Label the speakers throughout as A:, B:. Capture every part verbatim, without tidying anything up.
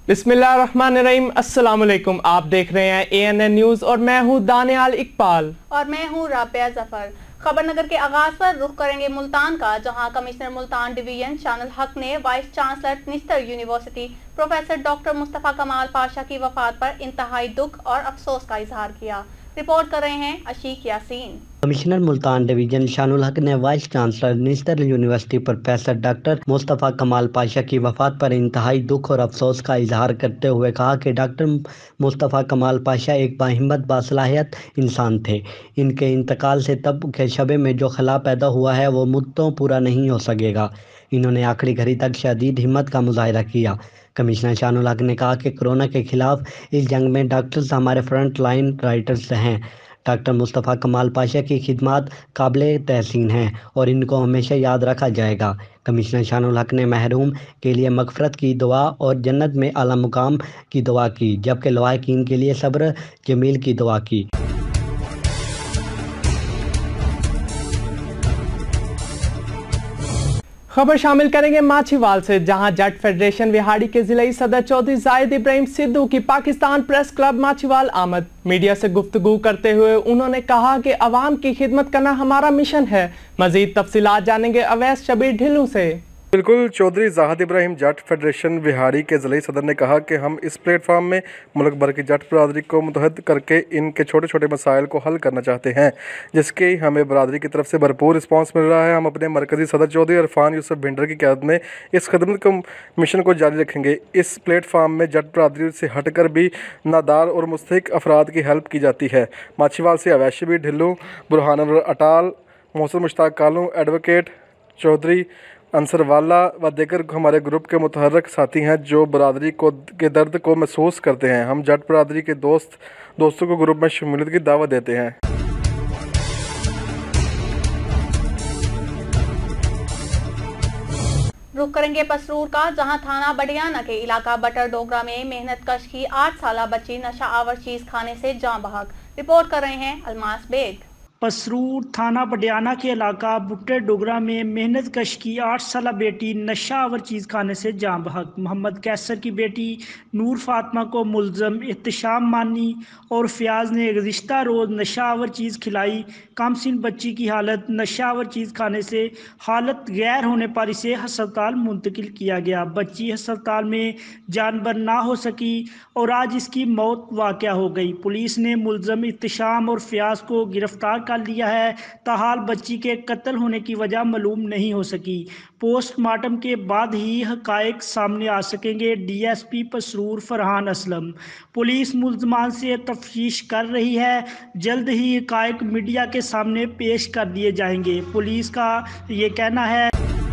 A: बिस्मिल्लाहिर्रहमानिर्रहीम, अस्सलाम वालेकुम। आप देख रहे हैं ए एन एन न्यूज़ और मैं हूं दानियाल इकबाल
B: और मैं हूं राबिया जफर। खबरनगर के आगाज पर रुख करेंगे मुल्तान का, जहां कमिश्नर मुल्तान डिवीजन शानुल हक ने vice chancellor Nishtar university professor doctor Mustafa Kamal Pasha की वफात पर इंतहाई दुख और अफसोस का इजहार किया। रिपोर्ट कर रहे हैं अशीक यासीन।
C: कमिश्नर मुल्तान डिवीजन शानुल हक ने vice chancellor Nishtar university professor doctor Mustafa Kamal Pasha की वफात पर इंतहाई दुख और अफसोस का इजहार करते हुए कहा कि डॉक्टर मुस्तफ़ा कमाल पाशा एक बाहिम्मत बासलाहियत इंसान थे। इनके इंतकाल से तब के शबे में जो खला पैदा हुआ है वो मुद्दों पूरा नहीं हो सकेगा। इन्होंने आखिरी घड़ी तक शदीद हिम्मत का मुजाहिरा किया। कमिश्नर शानुल हक ने कहा कि कोरोना के खिलाफ इस जंग में डॉक्टर्स हमारे फ्रंट लाइन राइटर्स हैं। डॉक्टर मुस्तफ़ा कमाल पाशा की खिदमत काबिल तहसीन हैं और इनको हमेशा याद रखा जाएगा। कमिश्नर शानुल हक ने महरूम के लिए मगफरत की दुआ और जन्नत में आला मुकाम की दुआ की, जबकि लवाहिकीन के लिए सब्र जमील की दुआ की।
A: खबर शामिल करेंगे माछीवाल से, जहां जट फेडरेशन विहाड़ी के जिला सदर चौधरी जाहिद इब्राहिम सिद्धू की पाकिस्तान प्रेस क्लब माछीवाल आमद। मीडिया से गुफ्तगू करते हुए उन्होंने कहा कि अवाम की खिदमत करना हमारा मिशन है। मजीद तफसीलात जानेंगे अवैस शबीर ढिल्लू से।
D: बिल्कुल, चौधरी जाहिद इब्राहिम जट फेडरेशन विहाड़ी के ज़िला सदर ने कहा कि हम इस प्लेटफार्म में मुल्क भर की जट बरादरी को मुतहद करके इनके छोटे छोटे मसाइल को हल करना चाहते हैं, जिसके हमें बरादरी की तरफ से भरपूर रिस्पांस मिल रहा है। हम अपने मरकज़ी सदर चौधरी इरफान यूसुफ भिंडर की क़यादत में इस खदमत को मिशन को जारी रखेंगे। इस प्लेटफार्म में जट बरादरी से हट कर भी नादार और मुस्तहिक अफराद की हेल्प की जाती है। माछीवाल से अवैस शबीर ढिल्लू, बुरहान अटाल, मोहसिन मुश्ताक कालू, एडवोकेट चौधरी अंसर वाला व देकर हमारे ग्रुप के मुतहर्रिक साथी हैं जो बरादरी को के दर्द को महसूस करते हैं। हम जट बरादरी के दोस्त दोस्तों को ग्रुप में शमूलियत की दावत देते हैं।
B: रुख करेंगे पसरूर का, जहां थाना बडियाना के इलाका बटर डोगरा में मेहनत कश की आठ साल बच्ची नशा आवर चीज खाने से जाँ बहक। रिपोर्ट कर रहे हैं अलमास बेग।
E: पसरूर थाना बडियाना के इलाका बुट्टे डोगरा में मेहनत कश की आठ साल बेटी नशा आवर चीज़ खाने से जाँ बहक। मोहम्मद कैसर की बेटी नूर फातिमा को मुलजम एहतशाम मानी और फयाज ने गुज़िश्ता रोज़ नशा आवर चीज़ खिलाई। कामसिन बच्ची की हालत नशा आवर चीज़ खाने से हालत गैर होने पर इसे हस्पताल मुंतकिल किया गया। बच्ची हस्पताल में जानबर ना हो सकी और आज इसकी मौत वाक़या हो गई। पुलिस ने मुलजम एहतशाम और फयाज को गिरफ्तार कर लिया है। ताहाल बच्ची के कत्ल होने की वजह मालूम नहीं हो सकी। पोस्टमार्टम के बाद ही हकायक सामने आ सकेंगे। डीएसपी पसरूर फरहान असलम। पुलिस मुल्ज़मान से तफ्तीश कर रही है। जल्द ही हकायक मीडिया के सामने पेश कर दिए जाएंगे, पुलिस का ये कहना है।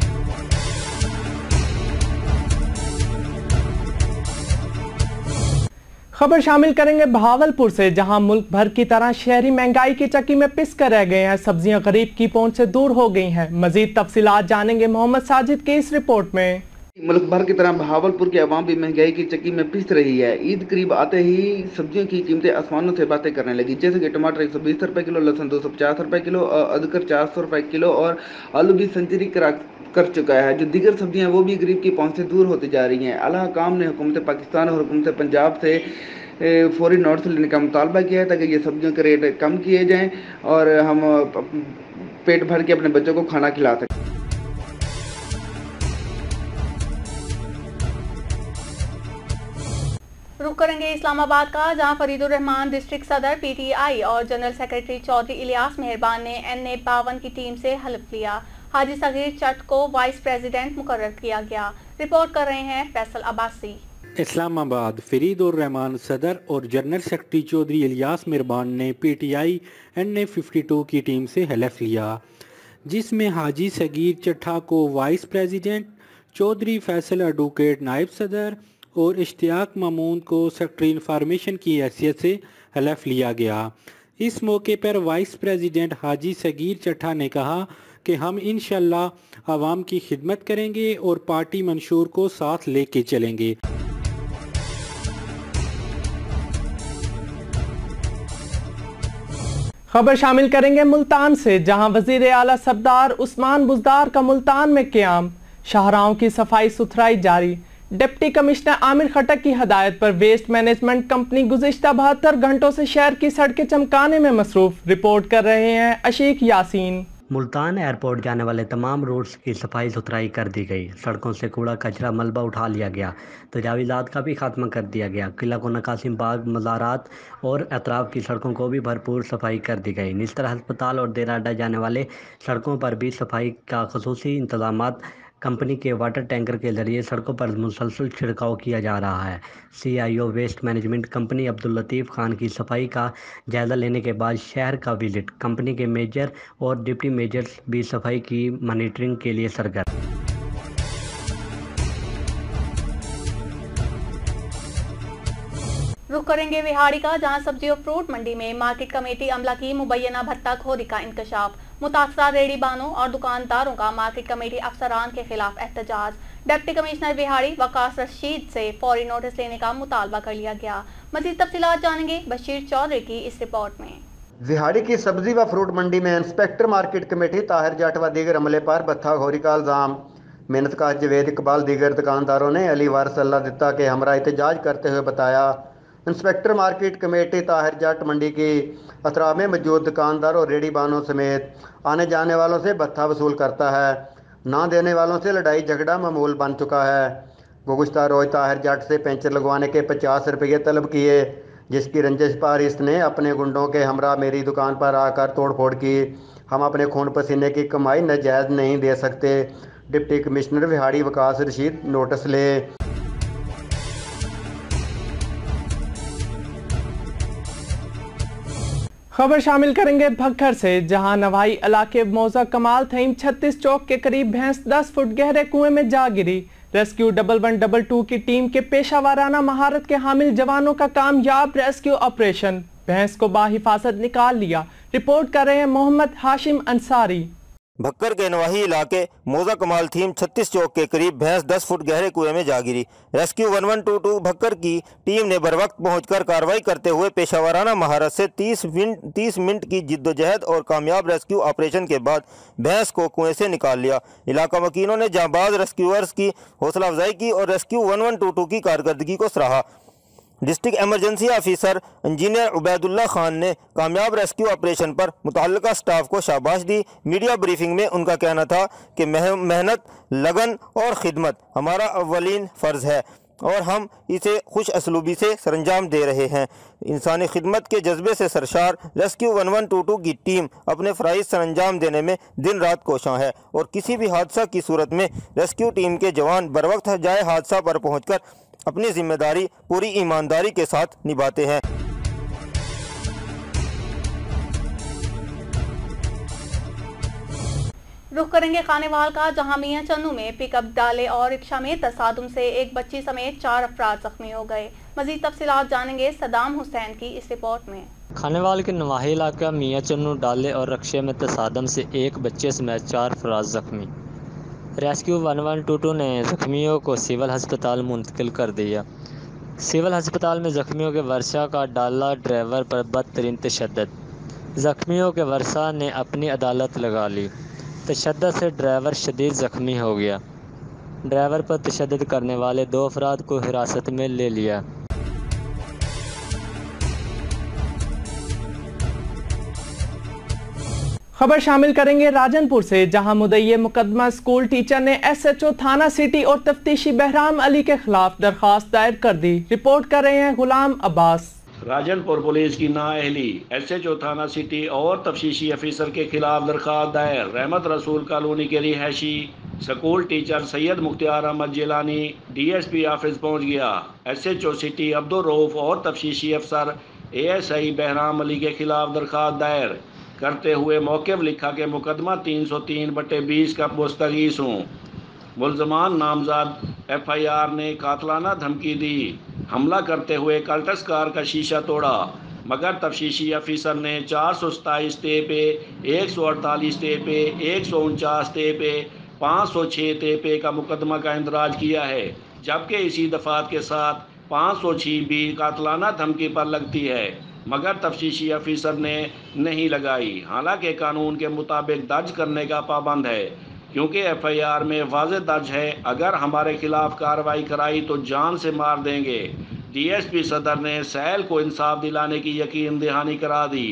A: खबर शामिल करेंगे बहावलपुर से, जहां मुल्क भर की तरह शहरी महंगाई की चक्की में पिस कर रह गए हैं। सब्जियां गरीब की पहुंच से दूर हो गई हैं। मजीद तफसीलात जानेंगे मोहम्मद साजिद के इस रिपोर्ट में।
F: मुल्क भर की तरह बहावलपुर के अवाम भी महंगाई की चक्की में पिस रही है। ईद करीब आते ही सब्जियों की कीमतें आसमानों से बातें करने लगी, जैसे कि टमाटर एक सौ बीस रुपये किलो, लहसुन दो सौ पचास रुपये किलो, अदरक चार सौ रुपये किलो और आलू भी सेंचुरी करा कर चुका है। जो दीगर सब्जियां वो भी गरीब की पहुंच से दूर होती जा रही हैं। आला हुकाम ने हुकूमत पाकिस्तान और हुकूमत पंजाब से फौरी नोटिस लेने का मुतालबा किया है ताकि ये सब्जियों के रेट कम किए जाएँ और हम पेट भर के अपने बच्चों को खाना खिला सकें।
B: रुख करेंगे इस्लामाबाद का, जहां फरीदुर रहमान डिस्ट्रिक्ट सदर पीटीआई और जनरल सेक्रेटरी चौधरी इलियास मेहरबान ने एन ए बावन की टीम से हल्फ लिया। हाजी सगीर चट को वाइस प्रेसिडेंट मुकर्रर किया गया। रिपोर्ट कर रहे हैं फैसल अब्बासी।
G: इस्लामाबाद फरीदुर रहमान सदर और जनरल सेक्रेटरी चौधरी इलियास मेहरबान ने PTI N A fifty two की टीम से हल्फ लिया, जिसमें हाजी सगीर चट्ठा को vice president, Chaudhry Faisal advocate नायब सदर और इश्तियाक मामून को सेक्रेटरी इंफॉर्मेशन की हैसियत से हल्फ लिया गया। इस मौके पर वाइस प्रेसिडेंट हाजी सगीर चट्ठा ने कहा कि हम इंशाअल्लाह आवाम की खिदमत करेंगे और पार्टी मंशूर को साथ लेके चलेंगे।
A: खबर शामिल करेंगे मुल्तान से, जहां वजीर आला सरदार उस्मान बुज़दार का मुल्तान में क़याम। शाहराहों की सफाई सुथराई जारी। डिप्टी कमिश्नर आमिर खटक की हदायत पर वेस्ट मैनेजमेंट कंपनी गुज़िश्ता बहत्तर घंटों से शहर की सड़कें चमकाने में मसरूफ। रिपोर्ट कर रहे हैं अशीक यासीन।
C: मुल्तान एयरपोर्ट जाने वाले तमाम रोड्स की सफाई सुथराई कर दी गई। सड़कों से कूड़ा कचरा मलबा उठा लिया गया। तजावीज़ात का भी खात्मा कर दिया गया। किला कोना कासिम बाग, मज़ारात और अतराफ की सड़कों को भी भरपूर सफाई कर दी गई। निस्तर अस्पताल और देरा अड्डा जाने वाले सड़कों पर भी सफाई का खुसूसी इंतजामात कंपनी के वाटर टैंकर के जरिए सड़कों पर मुसलसल छिड़काव किया जा रहा है। C I O waste management company Abdul Latif Khan की सफाई का जायज़ा लेने के बाद शहर का विजिट। कंपनी के मेजर और डिप्टी मेजर्स भी सफाई की मॉनिटरिंग के लिए सरगर्म।
B: रुख करेंगे विहाड़ी का, जहां सब्जी और फ्रूट मंडी में मार्केट कमेटी अमला की मुबैना भत्ताखोरी का इंकशाफ। मुतासरा रेडी बानों और दुकानदारों का मार्केट कमेटी अफसरान के खिलाफ एहतजाज। डिप्टी कमिश्नर विहाड़ी वकास रशीद से फौरी नोटिस लेने का मुतालबा कर लिया गया। मजीद तफसीलात जानेंगे बशीर चौधरी की इस रिपोर्ट में।
H: विहाड़ी की सब्जी व फ्रूट मंडी में inspector market committee Tahir Jat व दीगर अमले पर भत्ताखोरी का इल्ज़ाम। मेहनत का जवेद इकबाल दीगर दुकानदारों ने अली वारिस अल्लाह दित्ता के हमरा एहतजाज करते हुए बताया, inspector market committee Tahir Jat मंडी की अतराफ में मौजूद दुकानदार और रेडी बानों समेत आने जाने वालों से भत्ता वसूल करता है। ना देने वालों से लड़ाई झगड़ा मामूल बन चुका है। गुज़िश्ता रोज ताहिर जट से पेंचर लगवाने के पचास रुपये तलब किए, जिसकी रंजिश पर इसने अपने गुंडों के हमरा मेरी दुकान पर आकर तोड़ फोड़ की। हम अपने खून पसीने की कमाई नाजायज़ नहीं दे सकते। Deputy commissioner Vehari Waqas Rashid notice ले।
A: खबर शामिल करेंगे भक्खर से, जहां नवाई इलाके मौजा कमाल थईम छत्तीस चौक के करीब भैंस दस फुट गहरे कुएं में जा गिरी। Rescue double one double two की टीम के पेशावराना महारत के हामिल जवानों का कामयाब रेस्क्यू ऑपरेशन। भैंस को बाहिफाजत निकाल लिया। रिपोर्ट कर रहे हैं मोहम्मद हाशिम अंसारी।
I: भक्कर के नवाही इलाके मौजा कमाल थीम छत्तीस चौक के करीब भैंस दस फुट गहरे कुएं में जा गिरी। Rescue one one two two Bhakkar की टीम ने बर वक्त पहुँच कार्रवाई करते हुए पेशावराना महारत से तीस मिनट तीस मिनट की जिद्दोजहद और कामयाब रेस्क्यू ऑपरेशन के बाद भैंस को कुएं से निकाल लिया। इलाका वकीलों ने जांबाज रेस्क्यूअर्स की हौसला अफजाई की और rescue one one two two की कारकर्दगी को सराहा। District emergency officer engineer Ubaidullah Khan ने कामयाब रेस्क्यू ऑपरेशन पर मुतल्लिका स्टाफ को शाबाश दी। मीडिया ब्रीफिंग में उनका कहना था कि मेहनत, लगन और खिदमत हमारा अव्वलीन फ़र्ज़ है और हम इसे खुश असलूबी से सरंजाम दे रहे हैं। इंसानी खिदमत के जज्बे से सरशार rescue one one two two की टीम अपने फ़राइज़ सरंजाम देने में दिन रात कोशां है और किसी भी हादसा की सूरत में रेस्क्यू टीम के जवान बर वक्त जाए हादसा पर पहुँच कर अपनी जिम्मेदारी पूरी ईमानदारी के साथ निभाते हैं।
B: रुख करेंगे खानेवाल का, जहां मियां चन्नू में पिकअप डाले और रिक्शा में तसादुम से एक बच्ची समेत चार अफराद जख्मी हो गए। मजीद तफसीलात जानेंगे सदाम हुसैन की इस रिपोर्ट में।
J: खानेवाल के नवाही इलाका मियां चन्नू डाले और रिक्शे में तसादम से एक बच्चे समेत चार अफराद जख्मी। Rescue one one two two ने जख्मियों को सिविल अस्पताल मुंतकिल कर दिया। सिविल अस्पताल में जख्मियों के वर्षा का डाला ड्राइवर पर बदतरीन तशद्दुद। जख्मियों के वर्षा ने अपनी अदालत लगा ली। तशद्दुद से ड्राइवर शदीद ज़ख्मी हो गया। ड्राइवर पर तशद्दुद करने वाले दो अफराद को हिरासत में ले लिया।
A: खबर शामिल करेंगे राजनपुर से, जहां मुद्दई मुकदमा स्कूल टीचर ने एस एच ओ थाना सिटी और तफ्तीशी बहराम अली के खिलाफ दरखास्त दायर कर दी। रिपोर्ट कर रहे हैं गुलाम अब्बास।
K: राजनपुर पुलिस की नाअहली, एस एच ओ थाना सिटी और तफ्तीशी अफसर के खिलाफ दरखास्त दायर। रहमत रसूल कॉलोनी के रिहायशी school teacher Syed Mukhtiar Ahmad Jilani D S P office पहुँच गया। S H O city Abdul Rauf और तफ्तीशी अफसर A S I Bahram Ali के खिलाफ दरखास्त दायर करते हुए मौके पर लिखा कि मुकदमा तीन सौ तीन बटे बीस का मुस्तगीस हूँ। मुलजमान नामजद एफ आई आर ने कातलाना धमकी दी, हमला करते हुए कल्टस कार का शीशा तोड़ा, मगर तफ्तीशी अफसर ने चार सौ सताईस ते पे, एक सौ अड़तालीस ते पे, एक सौ उनचास ते पे, पाँच सौ छः ते पे का मुकदमा का इंदराज किया है, जबकि इसी दफात के साथ पाँच सौ छः भी कातलाना धमकी पर लगती है, मगर तफ्तीशी अफसर ने नहीं लगाई। हालांकि कानून के मुताबिक दर्ज करने का पाबंद है। क्योंकि एफ आई आर में वाज़ेह दर्ज है, अगर हमारे खिलाफ कार्रवाई कराई तो जान से मार देंगे। डी एस पी सदर ने सैल को इंसाफ दिलाने की यकीन दहानी करा दी।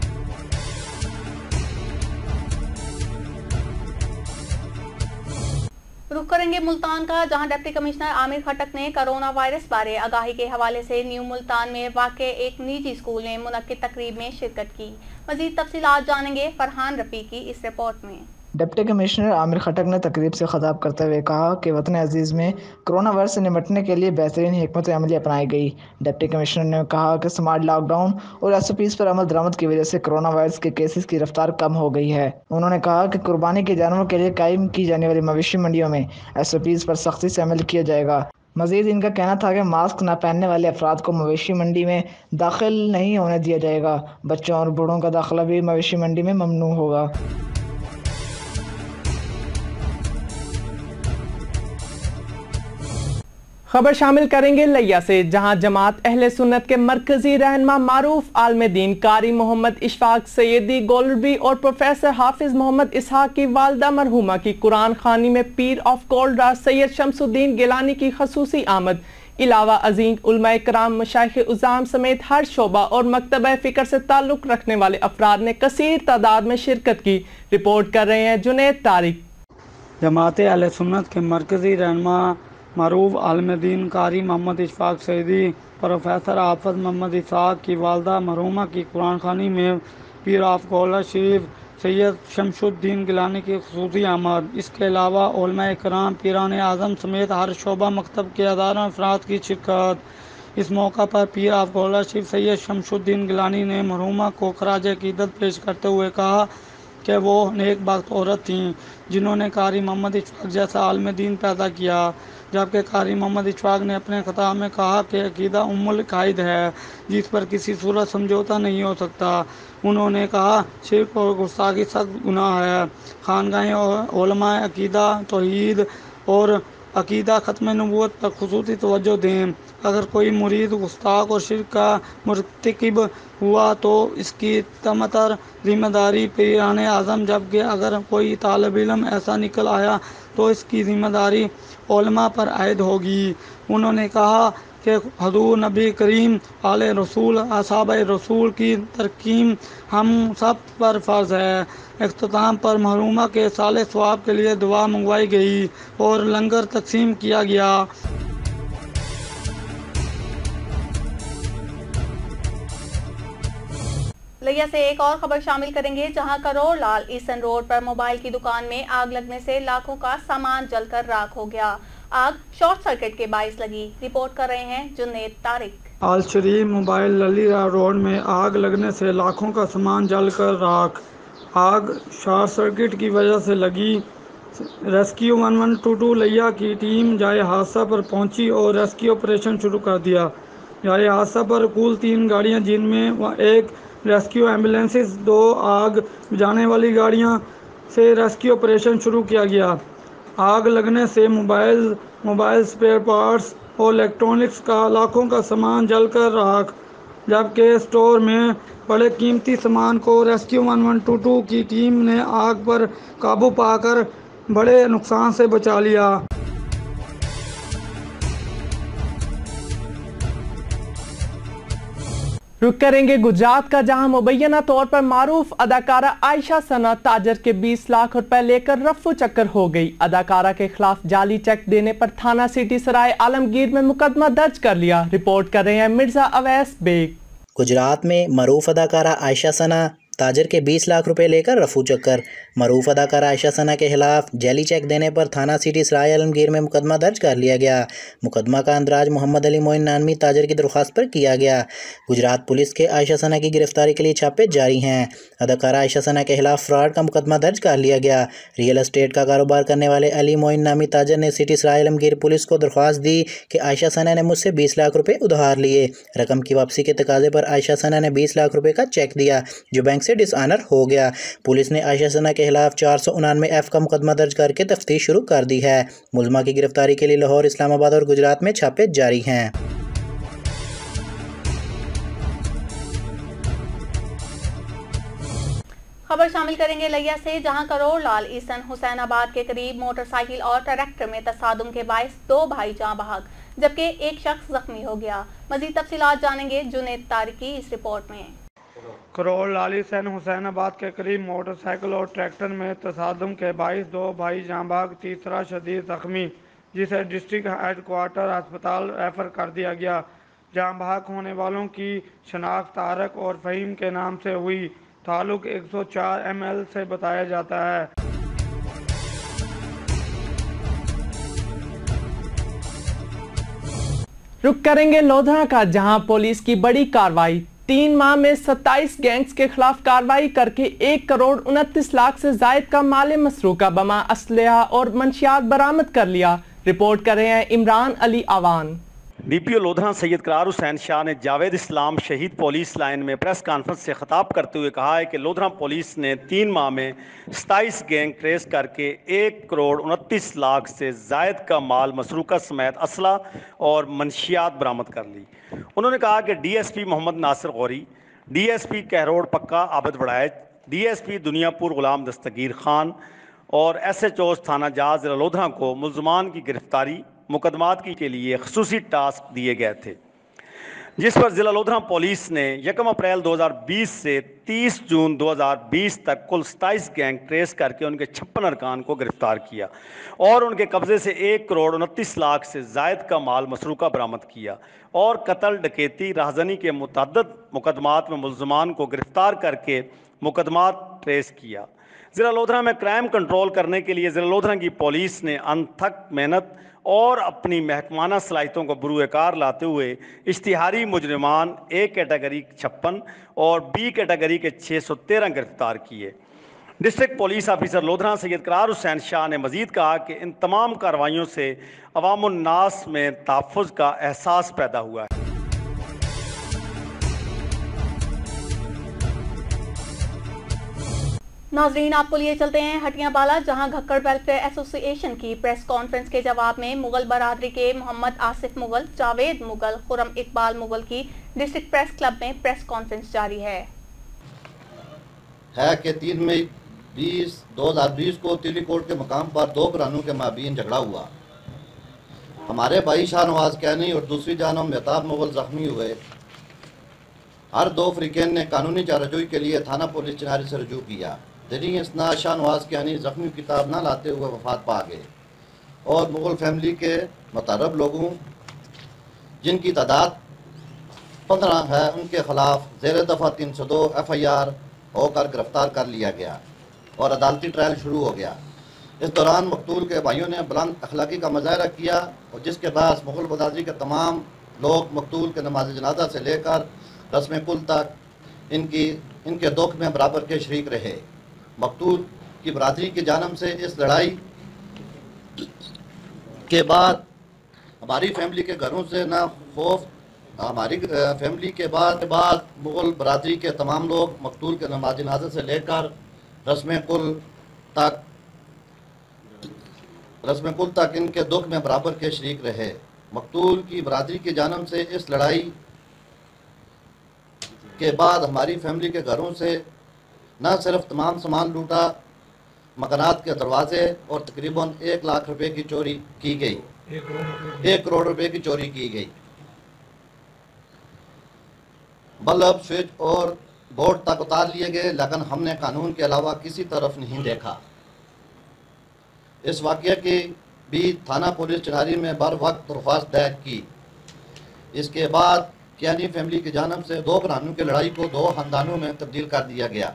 B: रुख करेंगे मुल्तान का, जहां डिप्टी कमिश्नर आमिर खटक ने कोरोना वायरस बारे आगाही के हवाले से न्यू मुल्तान में वाक़े एक निजी स्कूल में मुनक्किद तकरीब में शिरकत की। मज़ीद तफसीलात जानेंगे फरहान रफ़ी की इस रिपोर्ट में।
L: डिप्टी कमिश्नर आमिर खटक ने तकरीब से खिताब करते हुए कहा कि वतन अजीज़ में कोरोना वायरस से निपटने के लिए बेहतरीन हिकमत अमली अपनाई गई। डिप्टी कमिश्नर ने कहा कि स्मार्ट लॉकडाउन और एस ओ पीज़ पर अमल दरामद की वजह से कोरोना वायरस के केसेस की रफ्तार कम हो गई है। उन्होंने कहा कि कुर्बानी के जानवरों के लिए कायम की जाने वाली मवेशी मंडियों में एस ओ पीज़ पर सख्ती से अमल किया जाएगा। मजीद इनका कहना था कि मास्क न पहनने वाले अफराद को मवेशी मंडी में दाखिल नहीं होने दिया जाएगा। बच्चों और बूढ़ों का दाखिला भी मवेशी मंडी में ममनू होगा।
A: खबर शामिल करेंगे लिया से, जहां जमात अहले सुन्नत के मरकजी रहनुमा मारूफ आलम दीन कारी मोहम्मद इशफाक सैयदी गोलरबी और प्रोफेसर हाफिज मोहम्मद इसहाक की वालदा मरहुमा की कुरान खानी में पीर ऑफ कोल्डा सैयद शमसुद्दीन गिलानी की खसूसी आमद, इलावा अजीम उलमाए कराम, मशाइख उज़ाम समेत हर शोबा और मकतबा फ़िक्र से ताल्लुक़ रखने वाले अफराद ने कसीर तादाद में शिरकत की। रिपोर्ट कर रहे हैं जुनैद तारिक।
M: जमात अहले सुन्नत के मरकजी रहनुमा मारूफ आलम दीन कारी मोहम्मद इशफाक सैयदी प्रोफेसर हाफिज मोहम्मद इसहाक की वालदा मरहुमा की कुरान खानी में पीर ऑफ कोल्डा शरीफ सैयद शमसुद्दीन गिलानी की खसूसी आमद, इसके अलावा उलमाए कराम, पीरान आज़म समेत हर शोबा मकतब के हज़ारों अफराद की शिरकत। इस मौका पर पीर ऑफ कोल्डा शरीफ सैयद शमसुद्दीन गिलानी ने मरहुमा को खराज अकीदत पेश करते हुए कहा कि वो नेक बख्त औरत थीं जिन्होंने कारी मोहम्मद इशफाक जैसा आलम दीन पैदा किया। जबकि कारी मोहम्मद इशफाक ने अपने खिताब में कहा कि अकीदा उम्मुल कायद है जिस पर किसी सूरत समझौता नहीं हो सकता। उन्होंने कहा शिर्क और गुस्ताखी सख्त गुनाह है। खानगाहें और उलमाए अकीदा तौहीद और अकीदा ख़त्म नबूवत पर खुसूसी तवज्जो दें। अगर कोई मुरीद गुस्ताख और शिर्क का मुर्तकिब हुआ तो इसकी तमतर ज़िम्मेदारी पीरान आज़म, जबकि अगर कोई तालिब इल्म ऐसा निकल आया तो इसकी ज़िम्मेदारी उलमा पर आयद होगी। उन्होंने कहा कि हुज़ूर नबी करीम आले रसूल असहाब रसूल की तरकीम हम सब पर फ़र्ज़ है। इख्तिताम पर मरहुमा के साले सवाब के लिए दुआ मंगवाई गई और लंगर तकसीम किया गया।
B: लिया से एक और खबर शामिल करेंगे, जहां करोड़ लाल ईसन रोड पर मोबाइल की दुकान में आग लगने से लाखों का सामान जलकर राख हो गया। आग शॉर्ट सर्किट के बाइस लगी। रिपोर्ट कर रहे हैं जुनैद तारिक।
M: आल शरीफ मोबाइल ललीरा रोड में आग लगने से लाखों का सामान जलकर राख। आग शॉर्ट सर्किट की वजह से लगी। Rescue one one two two Layyah की टीम जाए हादसा पर पहुंची और रेस्क्यू ऑपरेशन शुरू कर दिया। जाए हादसा पर कुल तीन गाड़ियां, जिनमें एक रेस्क्यू एम्बुलेंसेस, दो आग बुझाने वाली गाड़ियां से रेस्क्यू ऑपरेशन शुरू किया गया। आग लगने से मोबाइल मोबाइल स्पेयर पार्ट्स और इलेक्ट्रॉनिक्स का लाखों का सामान जलकर राख, जबकि स्टोर में बड़े कीमती सामान को rescue one one two two की टीम ने आग पर काबू पाकर बड़े नुकसान से बचा लिया।
A: रुक करेंगे गुजरात का, जहां मुबैना तौर पर मारूफ अदाकारा आयशा सना ताजर के बीस लाख रुपए लेकर रफ्फू चक्कर हो गई। अदाकारा के खिलाफ जाली चेक देने पर थाना सिटी सराय आलमगीर में मुकदमा दर्ज कर लिया। रिपोर्ट कर रहे हैं मिर्जा अवैस बेग।
N: गुजरात में मरूफ अदाकारा आयशा सना ताजर के बीस लाख रुपए लेकर रफू चक्कर। मरूफ अदाकारा आयशा सना के खिलाफ जाली चेक देने पर थाना सिटी सराय आलमगीर में मुकदमा दर्ज कर लिया गया। मुकदमा का अंदराज मोहम्मद अली मोइन नानवी ताजर की दरख्वास्त पर किया गया। गुजरात पुलिस के आयशा सना की गिरफ्तारी के लिए छापे जारी हैं। अदाकारा आयशा सना के खिलाफ फ्रॉड का मुकदमा दर्ज कर लिया गया। रियल एस्टेट का कारोबार करने वाले अली मोइन नामी ताजर ने सिटी सराय आलमगीर पुलिस को दरख्वास्त दी कि आयशा सना ने मुझसे बीस लाख रुपये उधार लिए। रकम की वापसी के तकाजे पर आयशा सना ने बीस लाख रुपये का चेक दिया, जो बैंक से डिसऑनर हो गया। पुलिस ने आयशा सना के खिलाफ चार सौ उनानवे एफ का मुकदमा दर्ज करके तफ्तीश शुरू कर दी है। मुलमा की गिरफ्तारी के लिए लाहौर, इस्लामाबाद और गुजरात में छापे जारी हैं।
B: खबर शामिल करेंगे लिया से, जहां करोड़ लाल ईसन हुसैनाबाद के करीब मोटरसाइकिल और ट्रैक्टर में तसादुम के बायस दो भाई जाँ बहक जबकि एक शख्स जख्मी हो गया। मजीद तफसीलात जानेंगे जुनेद तारिकी इस रिपोर्ट में।
M: करोड़ लाल ईसन हुसैनाबाद के करीब मोटरसाइकिल और ट्रैक्टर में तसादुम के बायस दो भाई जाँ बहक, तीसरा शदीद जख्मी, जिसे डिस्ट्रिक्ट हेडक्वार्टर अस्पताल रेफर कर दिया गया। जाँ बहक होने वालों की शनाख्त तारक और फ़हीम के नाम से हुई। ताल्लुक एक सौ चार एम एल से बताया जाता है।
A: रुक करेंगे लोधरा का, जहां पुलिस की बड़ी कार्रवाई। तीन माह में सत्ताईस गैंग्स के खिलाफ कार्रवाई करके एक करोड़ उनतीस लाख से जायद का माल मसरूका, बमा, असलहा और मंशियात बरामद कर लिया। रिपोर्ट कर रहे हैं इमरान अली आवान।
O: डीपीओ लोधरा सैयद करार हुसैन शाह ने जावेद इस्लाम शहीद पुलिस लाइन में प्रेस कॉन्फ्रेंस से खिताब करते हुए कहा है कि लोधरा पुलिस ने तीन माह में सताईस गैंग ट्रेस करके एक करोड़ उनतीस लाख से जायद का माल मसरूका समेत असला और मंशियात बरामद कर ली। उन्होंने कहा कि DSP Muhammad Nasir Ghauri, DSP Kahror Pacca Abid Waraich, DSP Dunyapur Ghulam Dastgir Khan और एसएचओ थाना जहाज जिला लोधरा को मुल्ज़मान की गिरफ्तारी मुकदमात की के लिए खसूसी टास्क दिए गए थे, जिस पर जिला लोधरा पुलिस ने यकम अप्रैल दो हज़ार बीस से तीस जून दो हज़ार बीस तक कुल सताईस गैंग ट्रेस करके उनके छप्पन अरकान को गिरफ्तार किया और उनके कब्जे से एक करोड़ उनतीस लाख से जायद का माल मसरूका बरामद किया और कत्ल, डकैती, राहजनी के मुतअद्दिद मुकदमात में मुल्ज़मान को गिरफ्तार करके मुकदमात ट्रेस किया। जिला लोधरा में क्राइम कंट्रोल करने के लिए जिला लोधरा की पुलिस ने अनथक मेहनत और अपनी महकमाना सलाहियतों को बरूए कार लाते हुए इश्तिहारी मुजरिमान ए कैटेगरी छप्पन और बी कैटेगरी के छः सौ तेरह गिरफ्तार किए। District police officer Lodhran Syed Karar Hussain Shah ने मजीद कहा कि इन तमाम कार्रवाइयों से अवामुन्नास में तहफ़्फ़ुज़ का एहसास पैदा हुआ है।
B: नाजरीन, आपको लिए चलते हैं हटियाबाला, जहां घक्कड़ वेलफेयर एसोसिएशन की प्रेस कॉन्फ्रेंस के जवाब में मुगल बरादरी के मोहम्मद आसिफ मुगल, जावेद मुगल, खुरम इकबाल मुगल की डिस्ट्रिक्ट प्रेस क्लब में प्रेस कॉन्फ्रेंस जारी है
P: है कि तीन मई बीस दो हज़ार बीस को तिलीकोट के मकाम पर दो घरानों के माबीन झगड़ा हुआ। हमारे भाई शाहनवाज कैनी और दूसरी जानब मेहताब मुगल जख्मी हुए। हर दो फ्रीकैन ने कानूनी चाराजोई के लिए थाना पुलिस चिनारी से रजू किया। दरी इसना शाहनवाज कैनी जख्मी किताब ना लाते हुए वफात पा गए और मुगल फैमिली के मुतरब लोगों जिनकी तादाद पंद्रह है उनके खिलाफ ज़ेर दफ़ा तीन सौ दो एफ आई आर होकर गिरफ्तार कर लिया गया और अदालती ट्रायल शुरू हो गया। इस दौरान मकतूल के भाइयों ने बुलंद अखलाकी का मुजाहरा किया और जिसके बाद मुगल बरादरी के तमाम लोग मकतूल के नमाज जनाजा से लेकर रस्म कुल तक इनकी इनके दुख में बराबर के शरीक रहे। मकतूल की बरादरी की जानब से इस लड़ाई के बाद हमारी फैमिली के घरों से ना खौफ, हमारी फैमिली के बाद बाद मुगल बरादरी के तमाम लोग मकतूल के नमाज जनाजा से लेकर रस्म कुल तक रस्म कुल तक इनके दुख में बराबर के शरीक रहे। मकतूल की बरादरी की जानब से इस लड़ाई के बाद हमारी फैमिली के घरों से न सिर्फ तमाम सामान लूटा, मकानात के दरवाजे और तकरीबन एक लाख रुपए की चोरी की गई, एक करोड़ रुपए की चोरी की गई। बल्ब, स्विच और बोर्ड तक उतार लिए गए, लेकिन हमने कानून के अलावा किसी तरफ नहीं देखा। इस वाक़ये की भी थाना पुलिस चिनारी में बर वक्त दरख्वास्त दायर की। इसके बाद कियानी फैमिली की जानब से दो घरानों की लड़ाई को दो खानदानों में तब्दील कर दिया गया।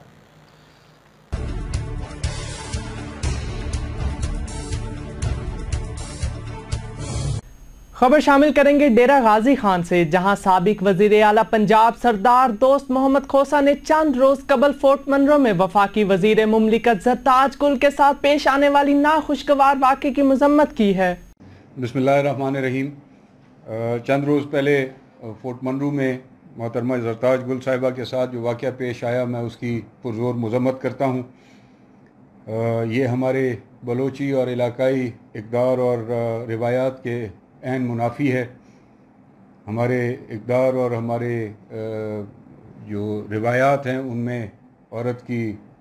A: खबर शामिल करेंगे डेरा गाजी खान से, जहां साबिक वजीर आला पंजाब सरदार दोस्त मोहम्मद खोसा ने चंद रोज कबल फोर्ट मनरो में वफाकी वजीर मुमलिकत ज़रताज गुल के साथ पेश आने वाली नाखुशगवार वाक़े की मजम्मत की है।
Q: बिस्मिल्लाहिर्रहमानिर्रहीम। चंद रोज़ पहले फोर्ट मनरू में मोहतरमा ज़रताज गुल साहिबा के साथ जो वाक़या पेश आया, मैं उसकी पुरज़ोर मजम्मत करता हूँ। ये हमारे बलोची और इलाकाई इक़दार और रिवायात के अहम मुनाफी है। हमारे इक़दार और हमारे जो रिवायात हैं उनमें औरत की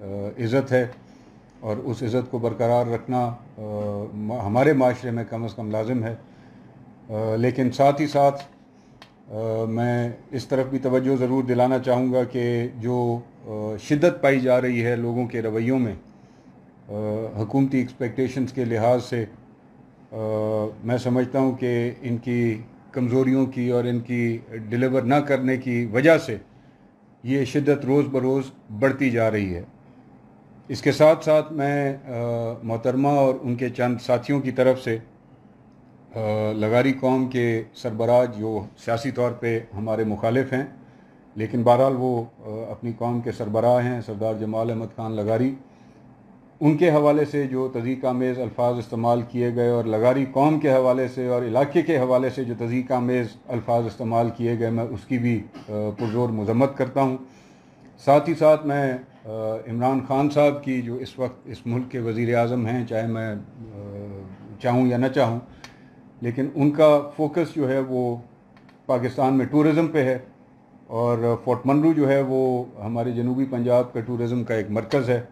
Q: इज़्ज़त है और उस इज़्ज़त को बरकरार रखना आ, हमारे माशरे में कम अज़ कम लाजिम है। आ, लेकिन साथ ही साथ आ, मैं इस तरफ भी तवज्जो ज़रूर दिलाना चाहूँगा कि जो आ, शिद्दत पाई जा रही है लोगों के रवैयों में हुकूमती एक्सपेक्टेशंस के लिहाज से, आ, मैं समझता हूँ कि इनकी कमज़ोरियों की और इनकी डिलीवर ना करने की वजह से ये शिद्दत रोज़ बरोज़ बढ़ती जा रही है। इसके साथ साथ मैं मोहतरमा और उनके चंद साथियों की तरफ से आ, लगारी कौम के सरबराह जो सियासी तौर पे हमारे मुखालिफ हैं लेकिन बहरहाल वो आ, अपनी कौम के सरबराह हैं, सरदार जमाल अहमद खान लगारी, उनके हवाले से जो तज़ीक़ आमेज़ अल्फाज इस्तेमाल किए गए और लगारी कौम के हवाले से और इलाके के हवाले से जो तज़ीक़ आमेज़ अल्फाज इस्तेमाल किए गए, मैं उसकी भी पुरज़ोर मज़म्मत करता हूँ। साथ ही साथ मैं इमरान खान साहब की जो इस वक्त इस मुल्क के वज़ीर आज़म हैं, चाहे मैं चाहूँ या न चाहूँ, लेकिन उनका फ़ोकस जो है वो पाकिस्तान में टूरिज़म पे है और फोर्ट मनरू जो है वो हमारे जनूबी पंजाब का टूरिज़म का एक मरकज़ है।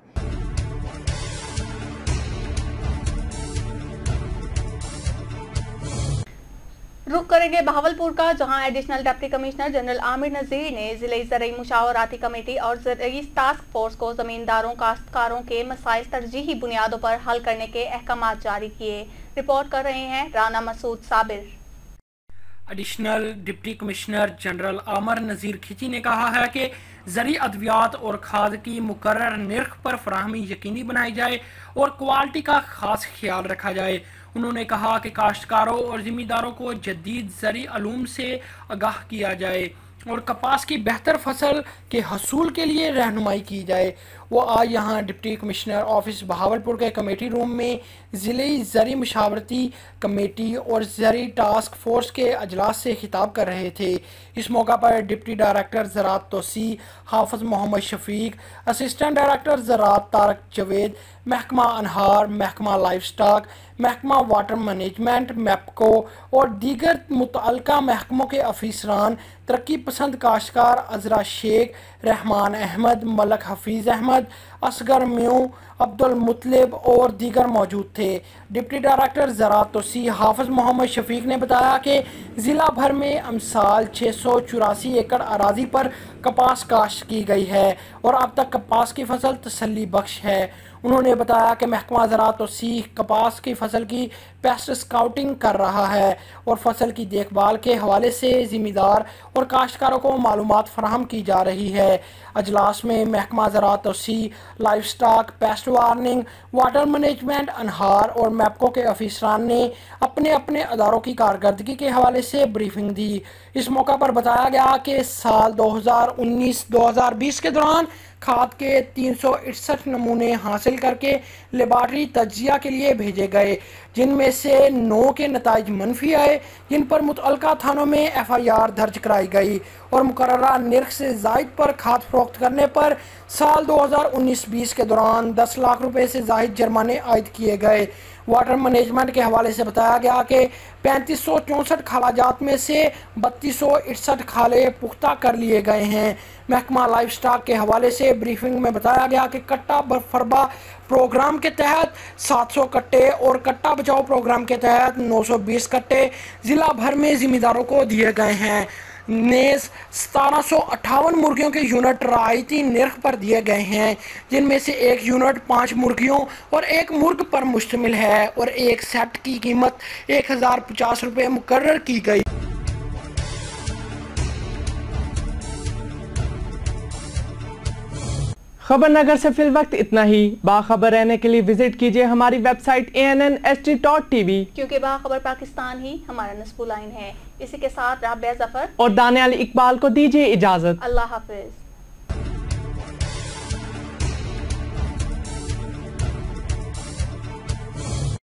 B: रुख करेंगे बहावलपुर का, जहां additional deputy commissioner general Amir Nazir ने जिले ज़रई मुशावराती कमेटी और ज़रई टास्क फोर्स को ज़मींदारों काश्तकारों के मसाइल तरजीही बुनियादों पर हल करने के अहकाम जारी किए। रिपोर्ट कर रहे हैं Rana Masood Sabir.
R: Additional deputy commissioner general Amir Nazir Khichi ने कहा है कि ज़री अद्वियात और खाद की मुकर्रर निर्ख पर फराहमी यकीनी बनाई जाए और क्वालिटी का खास ख्याल रखा जाए। उन्होंने कहा कि काश्तकारों और ज़मींदारों को जदीद ज़री अलूम से आगाह किया जाए और कपास की बेहतर फसल के हसूल के लिए रहनुमाई की जाए। वो आज यहाँ डिप्टी कमिश्नर ऑफिस बहावलपुर के कमेटी रूम में ज़िले ज़री मुशावरती कमेटी और ज़री टास्क फोर्स के अजलास से खिताब कर रहे थे। इस मौका पर डिप्टी डायरेक्टर ज़राअत तोसी हाफिज़ मोहम्मद शफीक, असिस्टेंट डायरेक्टर ज़राअत तारक जवेद, महकमा अनहार, महकमा लाइफ स्टॉक, महकमा वाटर मैनेजमेंट, मैपको और दीगर मुतअल्लिका महकमों के अफीसरान, तरक्की पसंद काश्तकार अजरा शेख, रहमान अहमद, मलक हफीज़ अहमद, असगर म्यू, अब्दुल मुतलिब और दीगर मौजूद थे। डिप्टी डायरेक्टर ज़राअत तोसी हाफिज़ मोहम्मद शफीक ने बताया कि ज़िला भर में अमसाल छः सौ चौरासी एकड़ अराजी पर कपास काश्त की गई है और अब तक कपास की फसल तसल्ली बख्श है। उन्होंने बताया कि महकमा ज़राअत तोसी कपास की फसल की पेस्ट स्काउटिंग कर रहा है और फसल की देखभाल के हवाले से ज़िम्मेदार और काश्तकारों को मालूमात फराहम की जा रही है। अजलास में महकमा ज़राअत तोसी, life stock, pest warning, water management, अनहार और मैपको के अफीसरान ने अपने अपने अदारों की कारकर्दगी के हवाले से ब्रीफिंग दी। इस मौका पर बताया गया कि साल दो हज़ार उन्नीस दो हज़ार बीस के दौरान खाद के तीन सौ इकसठ नमूने हासिल करके लेबार्ट्री तज्जिया के लिए भेजे गए, जिनमें से नौ के नताइज मनफी आए, जिन पर मुतअल्लिका थानों में एफ आई आर दर्ज कराई गई और मुकर्ररा निर्ख से जायद पर खाद फरोख्त करने पर साल दो हज़ार उन्नीस बीस के दौरान दस लाख रुपए से जायद जुर्माने आयद किए गए। वाटर मैनेजमेंट के हवाले से बताया गया कि पैंतीस सौ चौंसठ खालाजात में से बत्तीस सौ इकसठ खाले पुख्ता कर लिए गए हैं। महकमा लाइफ स्टॉक के हवाले से ब्रीफिंग में बताया गया कि कट्टा बरफरबा प्रोग्राम के तहत सात सौ कट्टे और कट्टा बचाओ प्रोग्राम के तहत नौ सौ बीस कट्टे ज़िला भर में ज़िम्मेदारों को दिए गए हैं। नेज़ सतारह सौ अट्ठावन मुर्गियों के यूनिट रायती निर्ख पर दिए गए हैं, जिनमें से एक यूनिट पाँच मुर्गियों और एक मुर्ग पर मुश्तमिल है और एक सेट की कीमत एक हज़ार पचास रुपये मुकर्रर की गई।
A: खबरनगर से फिल वक्त इतना ही। बाखबर रहने के लिए विजिट कीजिए हमारी website A N N H D dot T V,
B: क्योंकि बाखबर पाकिस्तान ही हमारा नस्बुल लाइन है। इसी के साथ राबिया जफर
A: और दानियाल इकबाल को दीजिए इजाजत।
B: अल्लाह हाफिज।